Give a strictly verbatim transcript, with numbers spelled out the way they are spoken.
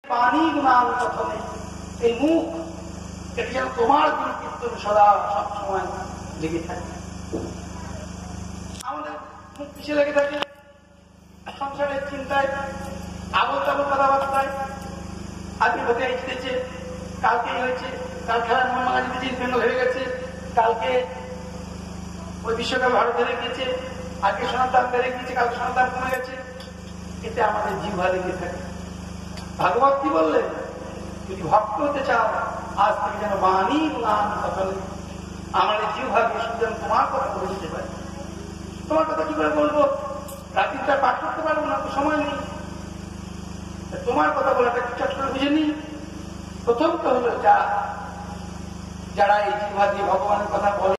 বাণী গুণান কথনে, এই মুখ এটি যেন তোমার গুণ কীর্তন সদা সবসময় লেগে থাকে। আমাদের মুখ কিসে লেগে থাকে? সংসারের চিন্তায়, আবল তাবল কথাবার্তায়। আজকে ভোটে জিতেছে, কালকে হয়েছে, কাল খেলার মোহাম্মদ জিতেছে, ইস্ট বেঙ্গল হয়ে গেছে, কালকে ওই বিশ্বকাপ ভারত হেরে গেছে, আজকে সোনার দাম বেড়ে গেছে, কালকে সোনার দাম কমে গেছে। এতে আমাদের জিহ্বা লেগে থাকে। ভাগবত কি বললেন? যদি ভক্ত হতে চাও আজ থেকে যেন বাণী গুণান কথনে, আমাদের জিহ্বাকে শুধু যেন তোমার কথা বলে যেতে পারে। তোমার কথা কি করে বলবো? রাত্রিটা পাঠ করতে পারবো না, তো সময় নেই। তোমার কথা বলাটা ঠিকঠাক করে বুঝে নি। প্রথম তো হলো যা যারা এই জিহ্বা দিয়ে ভগবানের কথা বলে